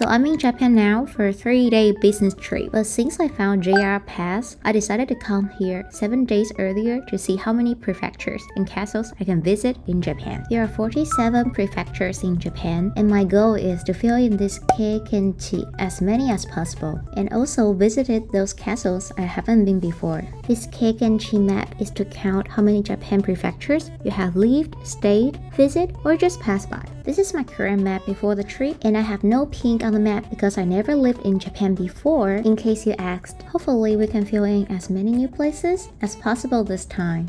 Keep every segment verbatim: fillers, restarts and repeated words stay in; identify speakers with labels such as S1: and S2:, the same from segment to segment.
S1: So I'm in Japan now for a three-day business trip, but since I found J R Pass, I decided to come here seven days earlier to see how many prefectures and castles I can visit in Japan. There are forty-seven prefectures in Japan, and my goal is to fill in this Keikenchi as many as possible, and also visited those castles I haven't been before. This Keikenchi map is to count how many Japan prefectures you have lived, stayed, visit, or just passed by. This is my current map before the trip, and I have no pink on the map because I never lived in Japan before, in case you asked. Hopefully we can fill in as many new places as possible this time.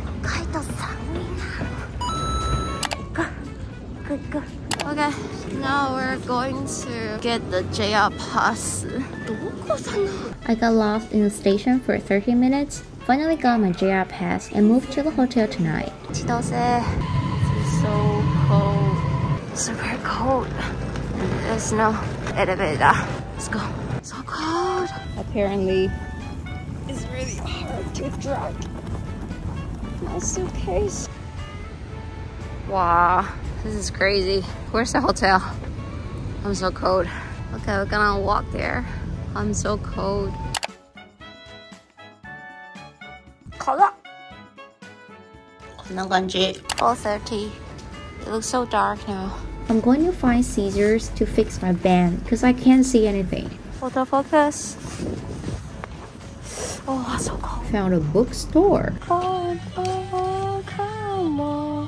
S2: Okay, now we're going to get the J R pass.
S1: I got lost in the station for thirty minutes, finally got my J R pass and moved to the hotel tonight.
S2: Chitose. It's so cold. Super cold. There's no elevator. Let's go. So cold.
S3: Apparently, it's really hard to drag my suitcase.
S2: Wow, this is crazy. Where's the hotel? I'm so cold. Okay, we're gonna walk there. I'm so cold. four thirty. It looks so dark now.
S1: I'm going to find scissors to fix my band because I can't see anything.
S2: Photo focus. Oh, so cold.
S1: Found a bookstore.
S2: Oh, oh, come on.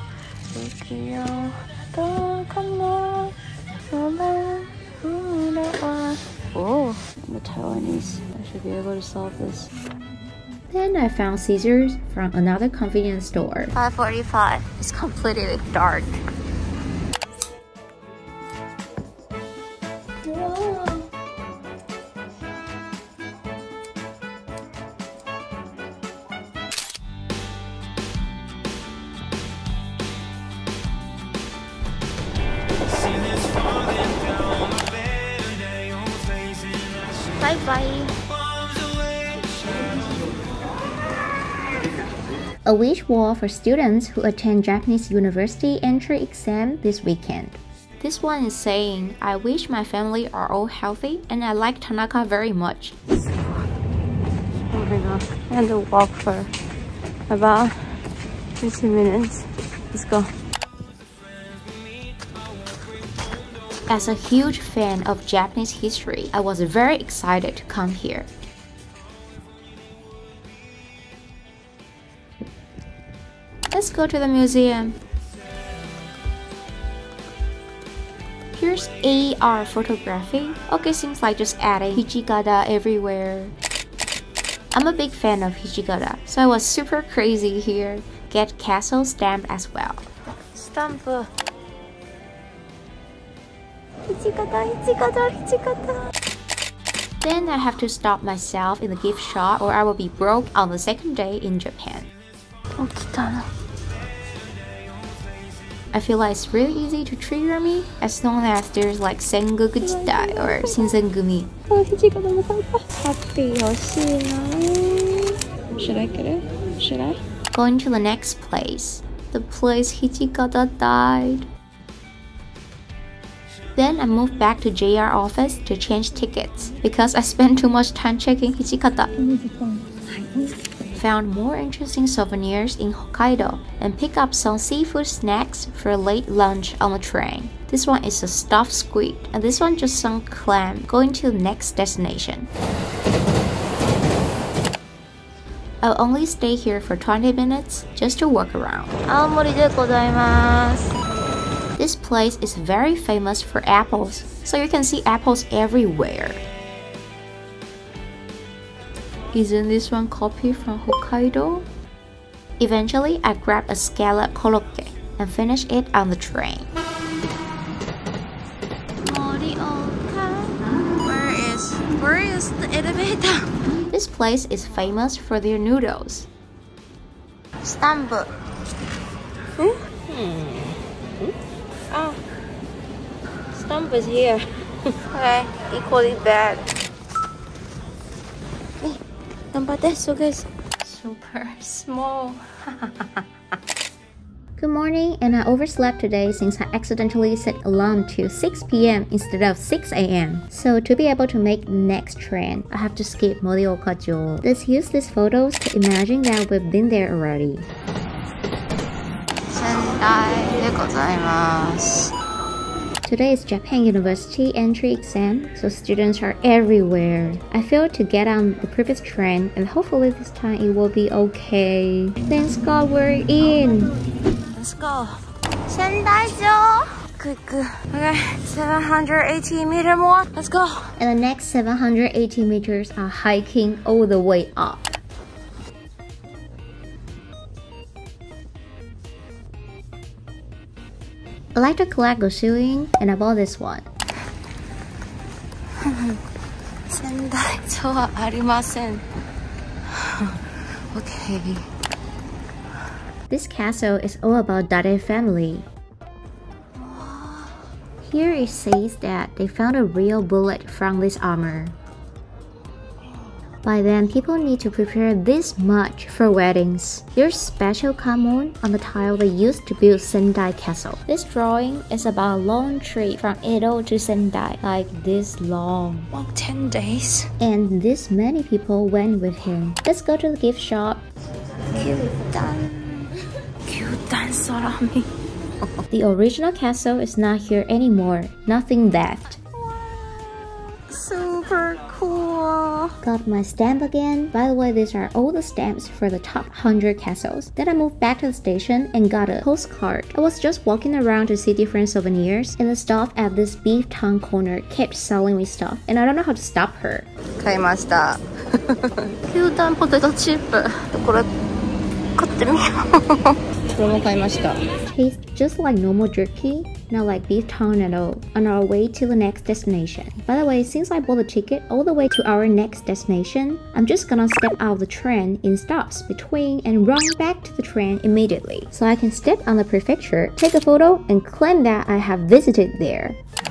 S2: Oh, I'm a Taiwanese. I should be able to solve this.
S1: Then I found scissors from another convenience store.
S2: five forty-five. It's completely dark. Bye bye.
S1: A wish wall for students who attend Japanese university entry exam this weekend. This one is saying, I wish my family are all healthy and I like Tanaka very much.
S2: Oh my god. I had to walk for about fifteen minutes. Let's go.
S1: As a huge fan of Japanese history, I was very excited to come here. Let's go to the museum. Here's A R photography. Okay, seems like just adding Hijikata everywhere. I'm a big fan of Hijikata, so I was super crazy here. Get castle stamp as well.
S2: Stamp. Hijikata, Hijikata, Hijikata.
S1: Then I have to stop myself in the gift shop or I will be broke on the second day in Japan.
S2: Oh, kitana.
S1: I feel like it's really easy to trigger me as long as there's like Sengoku Jitai or Shinsengumi.
S3: Oh, Hijikata mo happy. Should I get it? Should I?
S1: Going to the next place. The place Hijikata died. Then I moved back to J R office to change tickets because I spent too much time checking Hijikata. Found more interesting souvenirs in Hokkaido and picked up some seafood snacks for a late lunch on the train. This one is a stuffed squid and this one just some clam. Going to the next destination. I'll only stay here for twenty minutes just to walk around.
S2: Aomori de gozaimasu.
S1: This place is very famous for apples, so you can see apples everywhere. Isn't this one copy from Hokkaido? Eventually, I grabbed a scallop korokke and finished it on the train.
S2: Where is, where is the elevator?
S1: This place is famous for their noodles.
S2: Stamp.
S3: Hmm? Hmm. Oh, stump is here.
S2: Okay, equally bad. Hey, ganbatte, suitcase. Super small.
S1: Good morning, and I overslept today since I accidentally set alarm to six p m instead of six a m So to be able to make the next train, I have to skip Nagoya城. Let's use these photos to imagine that we've been there already. Today is Japan University entry exam, so students are everywhere. I failed to get on the previous train, and hopefully this time it will be okay. Thanks God we're in!
S2: Let's go. Sendai-jo. Good, good. Okay, seven hundred eighty meter more. Let's go.
S1: And the next seven hundred eighty meters are hiking all the way up. I like to collect loooooooong, and I bought this one.
S2: Sendai-jo wa arimasen. Okay.
S1: This castle is all about Dade family. Here it says that they found a real bullet from this armor. By then, people need to prepare this much for weddings. There's special kamon on the tile they used to build Sendai Castle. This drawing is about a long trip from Edo to Sendai, like this long.
S2: Long ten days.
S1: And this many people went with him. Let's go to the gift shop. The original castle is not here anymore. Nothing left.
S2: Super cool.
S1: Got my stamp again. By the way, these are all the stamps for the top one hundred castles. Then I moved back to the station and got a postcard. I was just walking around to see different souvenirs, and the staff at this beef tongue corner kept selling me stuff, and I don't know how to stop her.
S2: 買いました。牛タンポテトチップ。これ買ってみよう。これも買いました。
S1: Tastes just like normal jerky, not like beef tongue at all. On our way to the next destination. By the way, since I bought the ticket all the way to our next destination, I'm just gonna step out of the train in stops between and run back to the train immediately. So I can step on the prefecture, take a photo, and claim that I have visited there.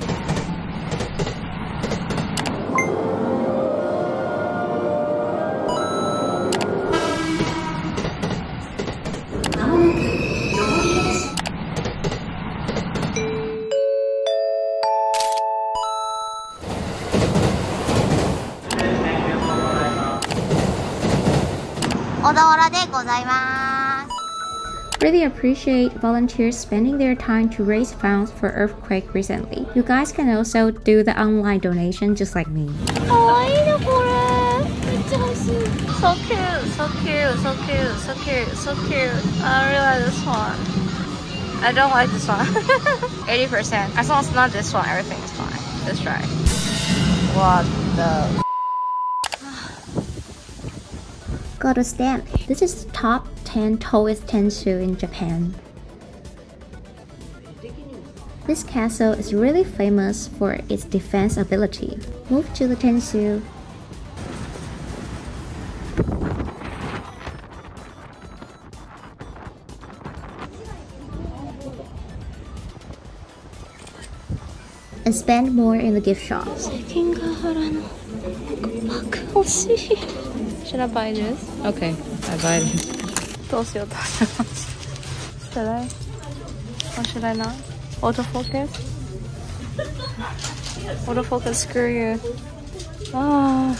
S1: Really appreciate volunteers spending their time to raise funds for earthquake recently. You guys can also do the online donation just like me.
S2: So cute, so cute, so cute, so cute, so cute. I really like this one. I don't like this one. eighty percent. As long as it's not this one, everything is fine. Let's try. What the?
S1: Got a stamp. This is the top ten tallest tensu in Japan. This castle is really famous for its defense ability. Move to the tensu. And spend more in the gift shops.
S2: Should I buy this? Okay, I buy this. Should I? Or should I not? Autofocus? Autofocus, screw you. Ah,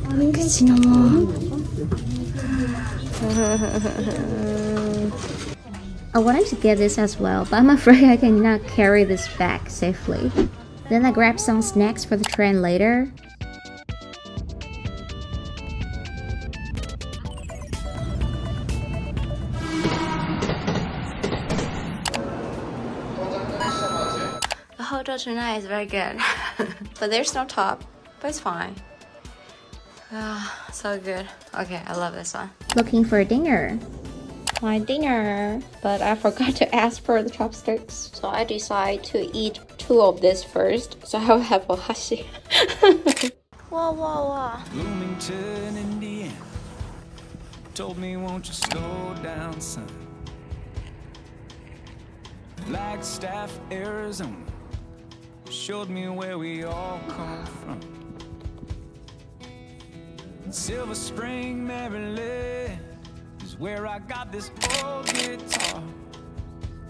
S1: I wanted to get this as well, but I'm afraid I cannot carry this bag safely. Then I grabbed some snacks for the train later.
S2: The hotel tonight is very good. But there's no top, but it's fine. Ah, so good. Okay, I love this one.
S1: Looking for dinner.
S3: My dinner, but I forgot to ask for the chopsticks, so I decided to eat two of this first, so I will have a hashi.
S2: Whoa, whoa, whoa.
S4: Bloomington, Indiana, told me, won't you slow down, son? Flagstaff, Arizona, showed me where we all come from. Silver Spring, Maryland, is where I got this old guitar.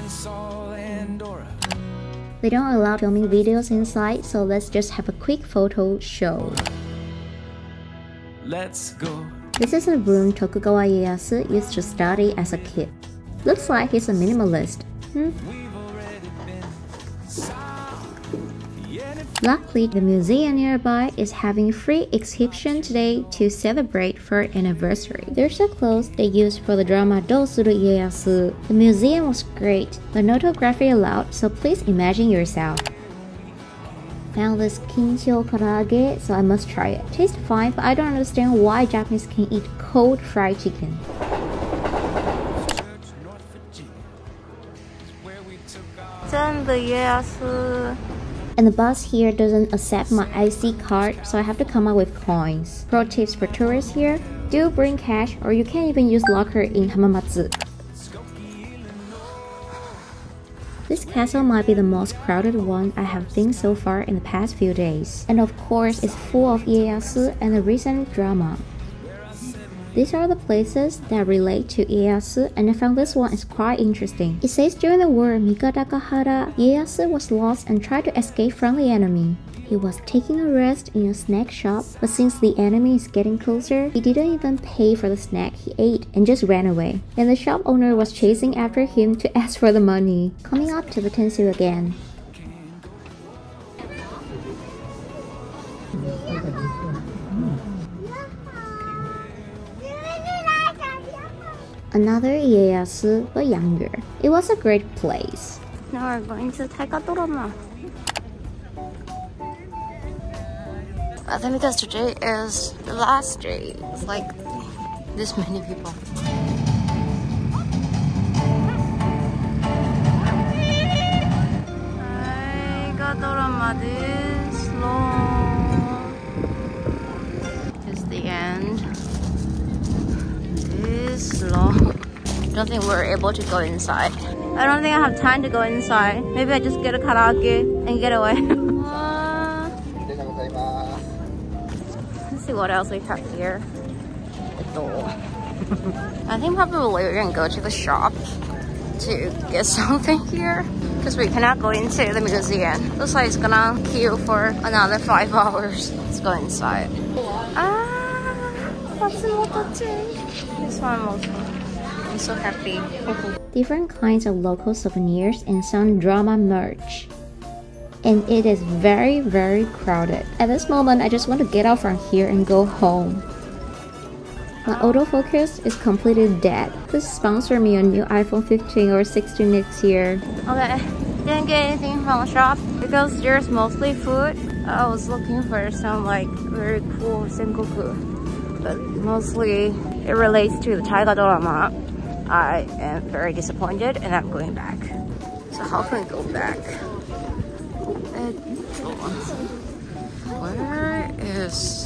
S4: Prince Saul and Dora.
S1: They don't allow filming videos inside, so let's just have a quick photo show.
S4: Let's go.
S1: This is a room Tokugawa Ieyasu used to study as a kid. Looks like he's a minimalist. Hmm? Luckily, the museum nearby is having free exhibition today to celebrate third anniversary. There's the clothes they used for the drama Dosuru Ieyasu. The museum was great, but no photography allowed, so please imagine yourself. Found this kincho karaage, so I must try it. Tastes fine, but I don't understand why Japanese can eat cold fried chicken. And the bus here doesn't accept my I C card, so I have to come up with coins. Pro tips for tourists here: do bring cash, or you can even use locker in Hamamatsu. This castle might be the most crowded one I have been so far in the past few days. And of course, it's full of Ieyasu and the recent drama. These are the places that relate to Ieyasu, and I found this one is quite interesting. It says during the war Mikatakahara, Ieyasu was lost and tried to escape from the enemy. He was taking a rest in a snack shop, but since the enemy is getting closer, he didn't even pay for the snack he ate and just ran away. And the shop owner was chasing after him to ask for the money. Coming up to the Tensu again. Another Ieyasu, but younger. It was a great place.
S2: Now we're going to Daigou Drama. I think because today is the last day, it's like this many people. Daigou Drama this long. It's the end. This long. I don't think we're able to go inside. I don't think I have time to go inside. Maybe I just get a karaoke and get away. Let's see what else we have here. I think probably we're gonna go to the shop to get something here because we cannot go into the museum. Looks like it's gonna queue for another five hours. Let's go inside. Ah, this one also. I'm so happy.
S1: Different kinds of local souvenirs and some drama merch. And it is very, very crowded. At this moment, I just want to get out from here and go home. My autofocus is completely dead. Please sponsor me a new iPhone fifteen or sixteen next year.
S2: Okay, didn't get anything from the shop because there's mostly food. I was looking for some like very cool sengoku, but mostly it relates to the Daigou Drama. I am very disappointed and I'm going back. So how can we go back? Where is...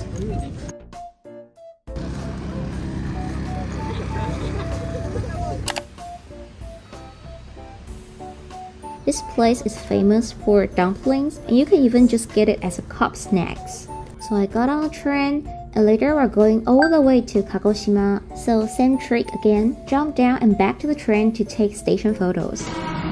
S1: This place is famous for dumplings, and you can even just get it as a cup snacks. So I got on a train, and later we're going all the way to Kagoshima. So same trick again, jump down and back to the train to take station photos.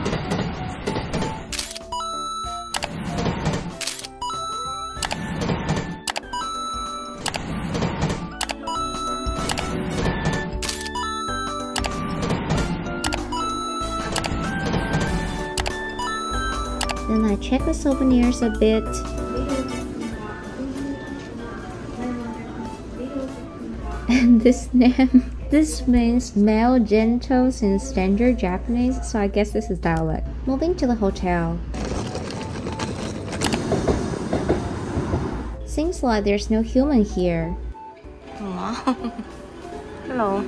S1: Then I check the souvenirs a bit. And this name, this means male genitals in standard Japanese, so I guess this is dialect. Moving to the hotel. Seems like there's no human here.
S2: Hello.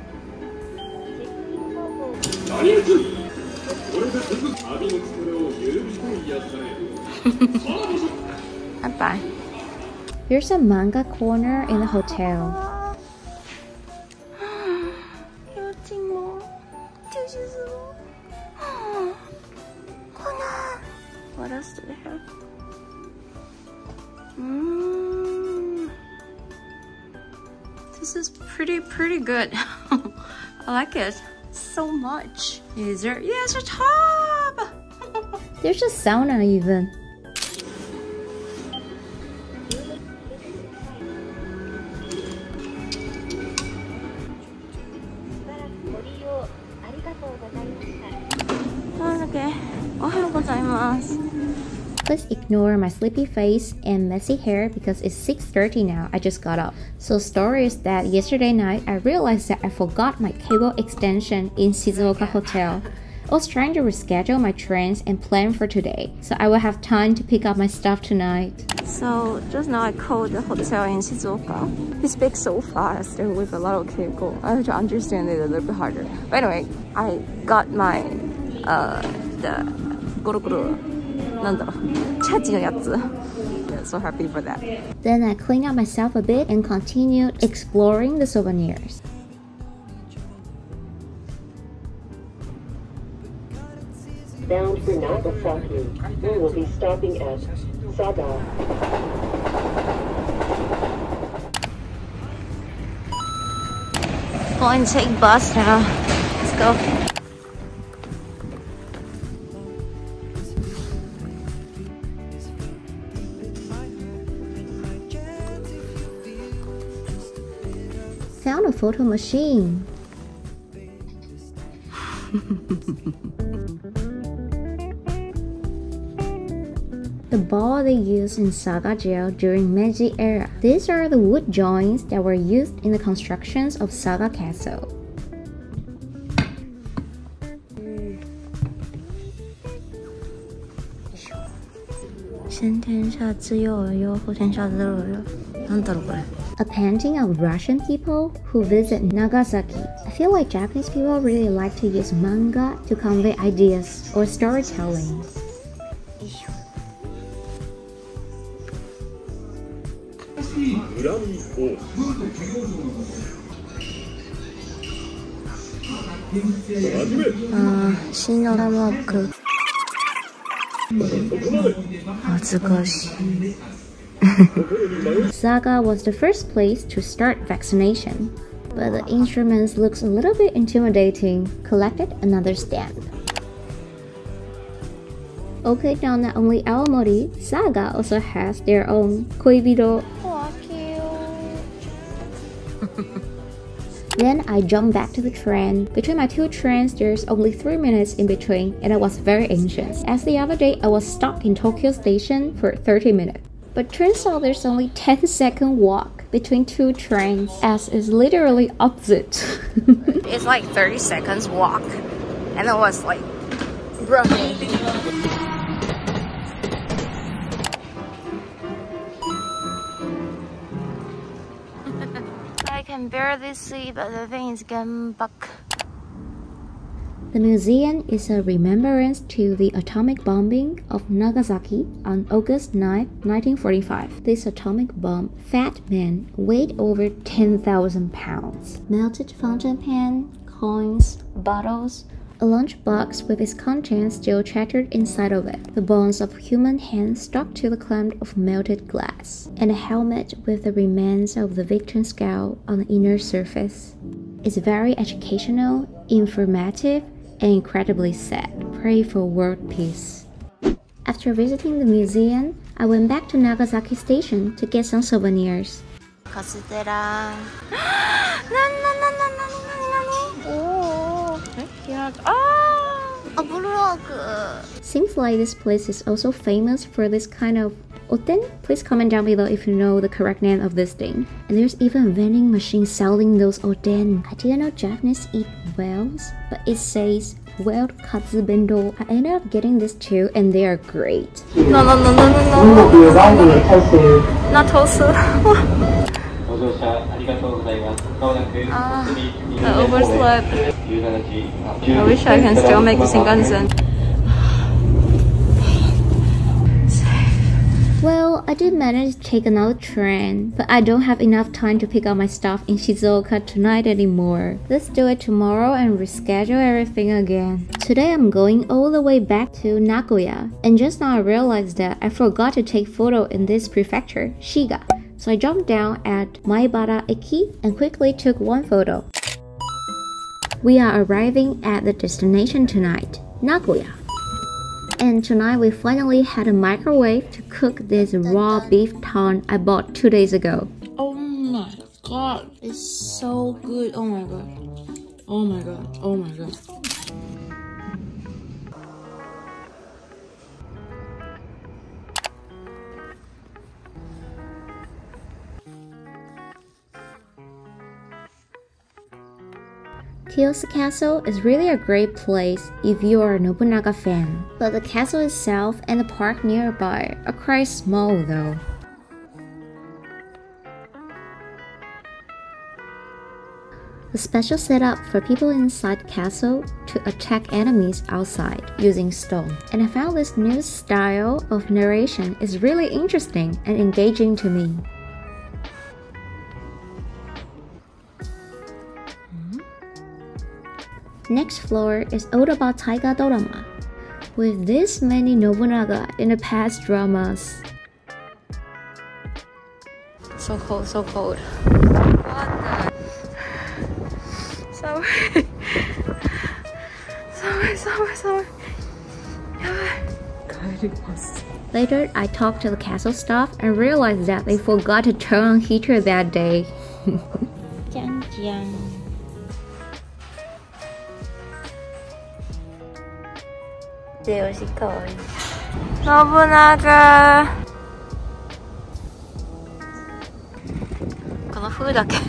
S2: Bye.
S1: There's a manga corner in the hotel.
S2: What else do they have? Mm. This is pretty, pretty good. I like it. so much. Is there? Yes, a tub!
S1: There's a sauna even.
S2: Okay.
S1: Please ignore my sleepy face and messy hair because it's six thirty now. I just got up. So story is that yesterday night I realized that I forgot my cable extension in Shizuoka hotel. I was trying to reschedule my trains and plan for today, so I will have time to pick up my stuff tonight.
S2: So just now I called the hotel in Shizuoka. He speaks so fast and with a lot of keiko. I have to understand it a little bit harder. But anyway, I got my uh the gorogoro nandaro charging yatsu. So happy for that.
S1: Then I cleaned up myself a bit and continued exploring the souvenirs.
S5: Bound for Nagasaki, we will be stopping at Saga.
S2: Going to take bus now. Let's go.
S1: Found a photo machine. The ball they used in Saga jail during Meiji era. These are the wood joints that were used in the constructions of Saga Castle. A painting of Russian people who visit Nagasaki. I feel like Japanese people really like to use manga to convey ideas or storytelling.
S2: Uh,
S1: Saga was the first place to start vaccination, but the instruments looks a little bit intimidating. Collected another stamp. Okay, now not only Aomori, Saga also has their own koibito. Then I jumped back to the train. Between my two trains, there's only three minutes in between, and I was very anxious. As the other day, I was stuck in Tokyo Station for thirty minutes. But turns out there's only ten second walk between two trains, as is literally opposite.
S2: It's like thirty seconds walk, and it was like running. I can barely see, but the thing is getting back.
S1: The museum is a remembrance to the atomic bombing of Nagasaki on August ninth, nineteen forty-five. This atomic bomb, Fat Man, weighed over ten thousand pounds. Melted fountain pen, coins, bottles, a lunchbox with its contents still shattered inside of it, the bones of human hands stuck to the clamp of melted glass, and a helmet with the remains of the victim's skull on the inner surface. It's very educational, informative, and incredibly sad. Pray for world peace. After visiting the museum, I went back to Nagasaki Station to get some souvenirs.
S2: Katsudera. A blog.
S1: Seems like this place is also famous for this kind of oten. Please comment down below if you know the correct name of this thing. And there's even a vending machine selling those oten. I didn't know Japanese eat whales, but it says whale katsu bento. I ended up getting this too, and they are great.
S2: No, no, no, no, no, no.
S5: We will be arriving at Tosu.
S2: Not tosu. Ah, I overslept. I wish I can still make Shinkansen.
S1: Well, I did manage to take another train, but I don't have enough time to pick up my stuff in Shizuoka tonight anymore. Let's do it tomorrow and reschedule everything again. Today I'm going all the way back to Nagoya, and just now I realized that I forgot to take photo in this prefecture, Shiga. So I jumped down at Maibara Eki and quickly took one photo. We are arriving at the destination tonight, Nagoya. And tonight we finally had a microwave to cook this raw beef tongue I bought two days ago.
S3: Oh my god, it's so good. Oh my god. Oh my god. Oh my god.
S1: Chitose Castle is really a great place if you are a Nobunaga fan, but the castle itself and the park nearby are quite small though. A special setup for people inside the castle to attack enemies outside using stone. And I found this new style of narration is really interesting and engaging to me. Next floor is all about Taiga drama, with this many Nobunaga in the past dramas.
S2: So cold, so cold. What the? Sorry. Sorry, sorry, sorry.
S1: Later, I talked to the castle staff and realized that they forgot to turn on heater that day.
S3: 짠짠.
S2: Nobunaga. この風だけ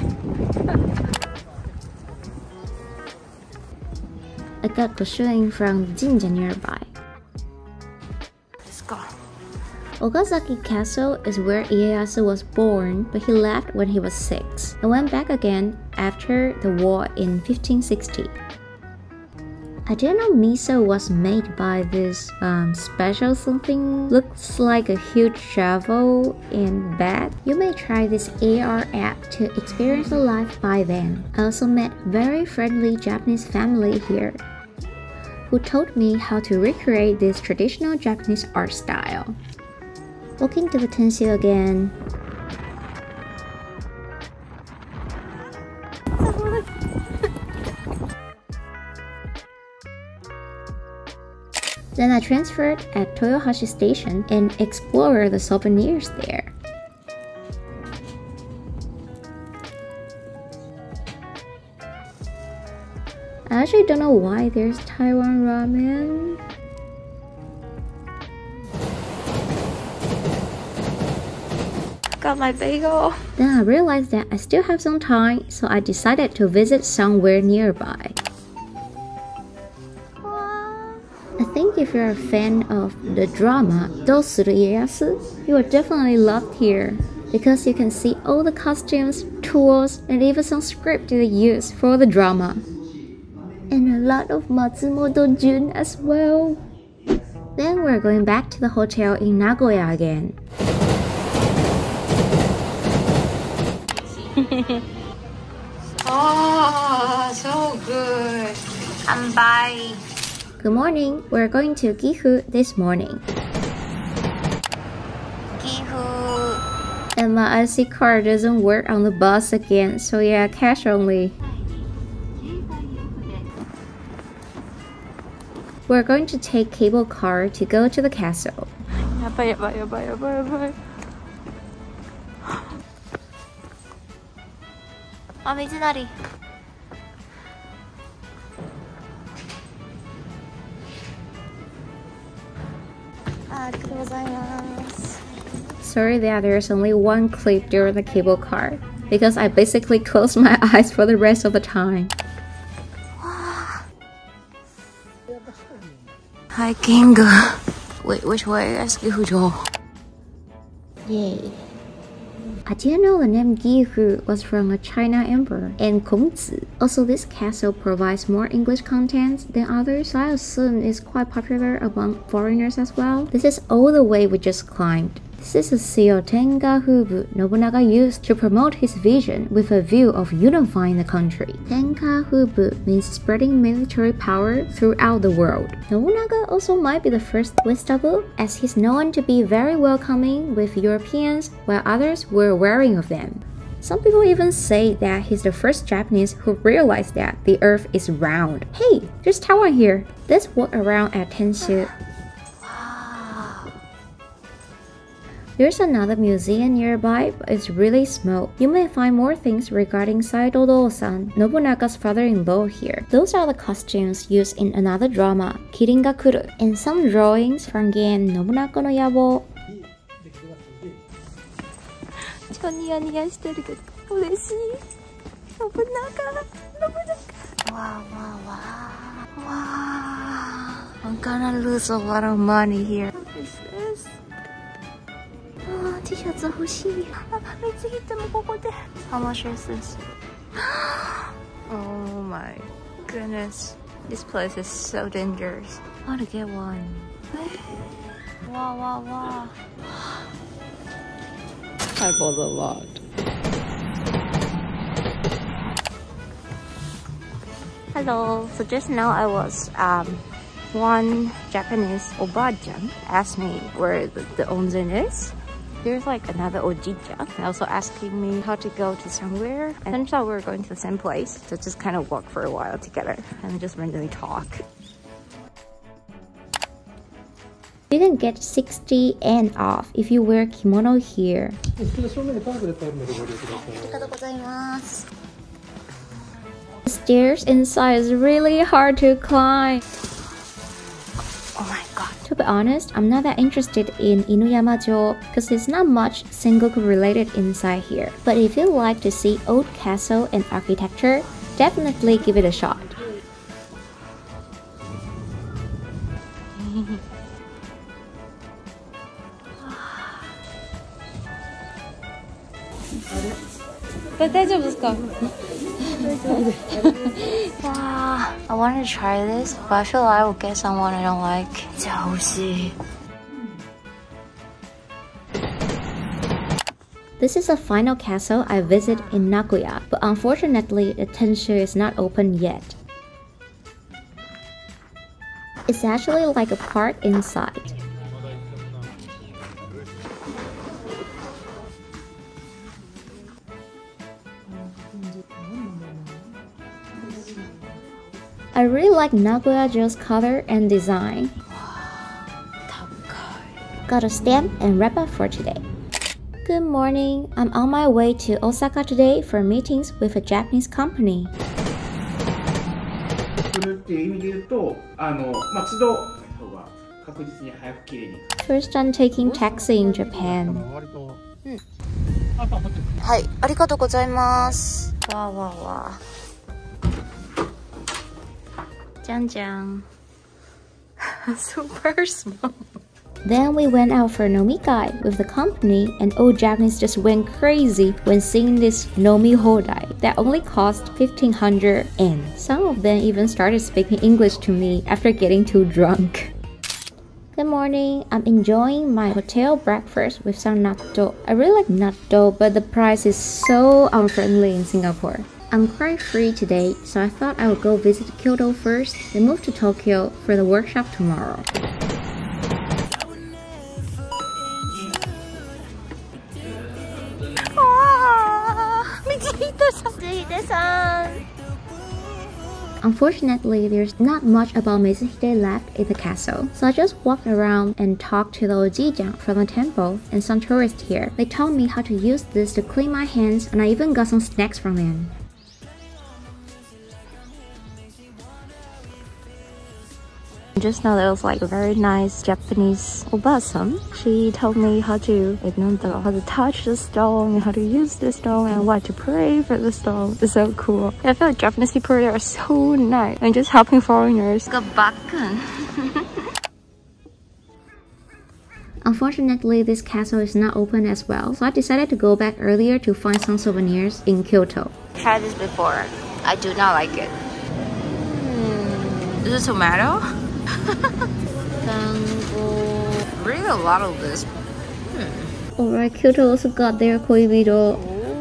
S1: I got pursuing from the jinja nearby.
S2: Let's go.
S1: Nagasaki Castle is where Ieyasu was born, but he left when he was six and went back again after the war in fifteen sixty. I didn't know miso was made by this um, special something. Looks like a huge shovel and bag. You may try this A R app to experience the life by then. I also met very friendly Japanese family here who told me how to recreate this traditional Japanese art style. Walking to the Tenshu again. Then I transferred at Toyohashi Station and explored the souvenirs there. I actually don't know why there's Taiwan ramen.
S2: Got my bagel.
S1: Then I realized that I still have some time, so I decided to visit somewhere nearby. I think if you're a fan of the drama Dosuru Ieyasu, you will definitely love here, because you can see all the costumes, tools, and even some script they use for the drama. And a lot of Matsumoto Jun as well. Then we're going back to the hotel in Nagoya again.
S2: Oh, so good. I'm buying.
S1: Good morning, we're going to Gifu this morning.
S2: Gifu.
S1: And my I C card doesn't work on the bus again, so yeah, cash only. We're going to take cable car to go to the castle.
S2: やばいやばいやばいやばいやばい。あ、水なり。ありがとうございます。
S1: Sorry that there's only one clip during the cable car, because I basically closed my eyes for the rest of the time.
S2: Hiking. Wait, which way? Let's go.
S1: Yay. I didn't know the name Gifu was from a China emperor and Kongzi. Also, this castle provides more English content than others, so I assume it's quite popular among foreigners as well. This is all the way we just climbed. This is a seal Tenga Hubu Nobunaga used to promote his vision with a view of unifying the country. Tenga Hubu means spreading military power throughout the world. Nobunaga also might be the first Westabu, as he's known to be very welcoming with Europeans while others were wary of them. Some people even say that he's the first Japanese who realized that the earth is round. Hey, there's Taiwan here. Let's walk around at Tenshu. There's another museum nearby, but it's really small. You may find more things regarding Saido-do-san, Nobunaga's father-in-law here. Those are the costumes used in another drama, Kirin ga Kuru, and some drawings from game Nobunaga no Yabo.
S2: Wow, wow, wow. Wow. I'm gonna lose a lot of money here. What is this? How much is this? Oh my goodness. This place is so dangerous. I want to get one. Wow, wow, wow.
S3: I bought a lot.
S2: Hello. So just now I was um one Japanese oba-chan asked me where the, the onsen is. There's like another oji-chan also asking me how to go to somewhere, and turns out we were going to the same place, so just kind of walk for a while together and just randomly talk.
S1: You can get sixty yen off if you wear kimono here. The stairs inside is really hard to climb.
S2: Oh my god.
S1: To be honest, I'm not that interested in Inuyama-jo because there's not much Sengoku related inside here. But if you like to see old castle and architecture, definitely give it a shot.
S2: Wow, I want to try this, but I feel like I will get someone I don't like. Chitose.
S1: This is the final castle I visit in Nagoya, but unfortunately the Tenshu is not open yet. It's actually like a park inside. I really like Nagoya Jo's color and design. Got a stamp and wrap up for today. Good morning. I'm on my way to Osaka today for meetings with a Japanese company. First I'm taking taxi in Japan.
S2: Hi, ありがとうございます。わわわ。じゃんじゃん。Super small.
S1: Then we went out for nomikai with the company, and all Japanese just went crazy when seeing this nomi hodai that only cost fifteen hundred yen. Some of them even started speaking English to me after getting too drunk. Good morning. I'm enjoying my hotel breakfast with some natto. I really like natto, but the price is so unfriendly in Singapore. I'm quite free today, so I thought I would go visit Kyoto first, then move to Tokyo for the workshop tomorrow. Unfortunately, there's not much about Mitsuhide left in the castle, so I just walked around and talked to the Oji-chan from the temple and some tourists here. They told me how to use this to clean my hands, and I even got some snacks from them.
S2: Just now there was like a very nice Japanese oba-san. She told me how to, like, how to touch the stone, and how to use the stone, and what to pray for the stone. It's so cool. I feel like Japanese people are so nice and just helping foreigners.
S1: Unfortunately, this castle is not open as well, so I decided to go back earlier to find some souvenirs in Kyoto.
S2: Tried this before. I do not like it. Mm. Is it tomato? Really a lot of this. Hmm.
S1: Alright, Kyoto also got their koibito.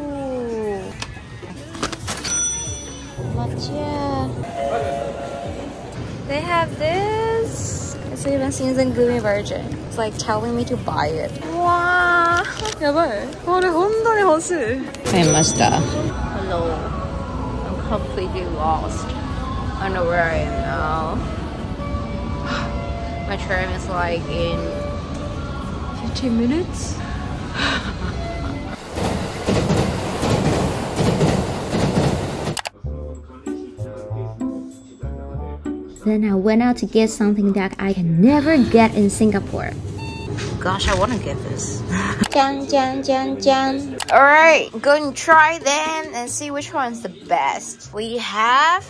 S2: Matcha. They have this. It's even seasoned gummy version. It's like telling me to buy it. Wow! やばい。これ本当に欲しい。買いました。Hello. I'm completely lost. I don't know where I am now. My train is like in fifteen minutes.
S1: Then I went out to get something that I can never get in Singapore.
S2: Gosh, I want to get this.
S3: Jan, jan, jan, jan.
S2: Alright, go and try then and see which one's the best. We have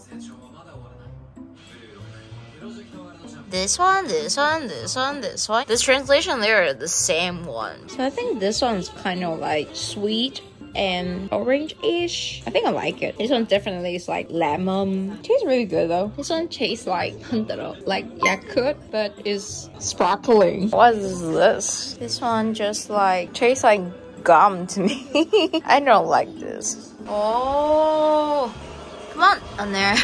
S2: this one, this one, this one, this one. The translation there are the same one. So I think this one's kind of like sweet and orange-ish. I think I like it. This one definitely is like lemon. Tastes really good though. This one tastes like like Yakult, but is sparkling. What is this? This one just like tastes like gum to me. I don't like this. Oh, come on, on there.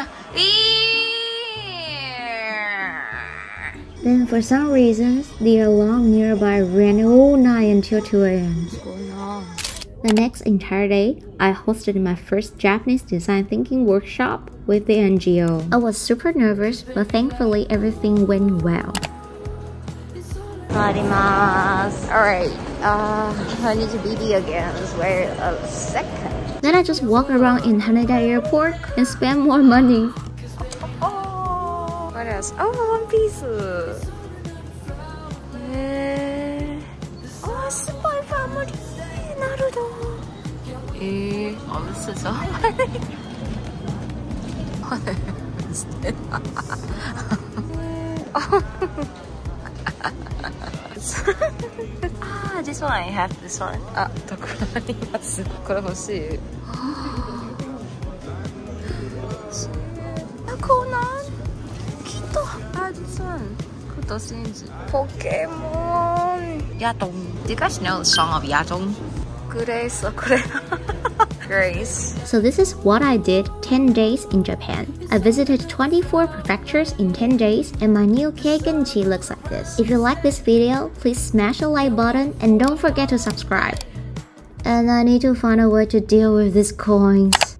S1: Then for some reasons, the alarm nearby ran all night until two A M
S2: What's going on?
S1: The next entire day, I hosted my first Japanese design thinking workshop with the N G O. I was super nervous, but thankfully everything went well.
S2: Alright, uh, I need to B D again. Let's wait a second.
S1: Then I just walked around in Haneda Airport and spent more money.
S2: Oh, what else? Oh, One Piece. Oh, Super Family. Naruto. Eh, oh, this is so funny. What is this? Ah, this one I have this one. Ah, どこにあります。これ欲しい。コナンきっと。Ah, this one. 工藤新一。Pokemon. Yatong. Do you guys know the song of Yatong? Grace, Grace.
S1: So this is what I did ten days in Japan. I visited twenty-four prefectures in ten days and my new Keigenchi looks like this. If you like this video, please smash the like button and don't forget to subscribe. And I need to find a way to deal with these coins.